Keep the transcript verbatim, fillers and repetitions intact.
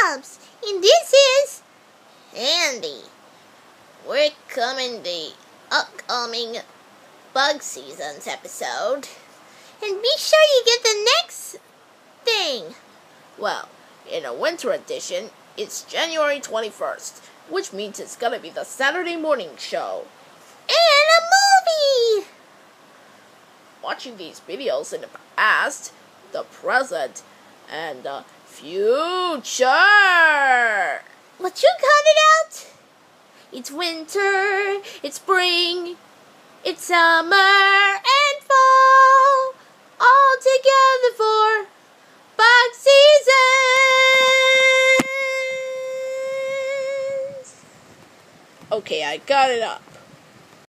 Bobs, and this is Andy. We're coming the upcoming bug season's episode, and be sure you get the next thing. Well, in a winter edition, it's January twenty-first, which means it's gonna be the Saturday morning show. And a movie! Watching these videos in the past, the present, and the future. What you cut it out? It's winter, it's spring, it's summer and fall, all together for bug seasons. Okay, I got it up.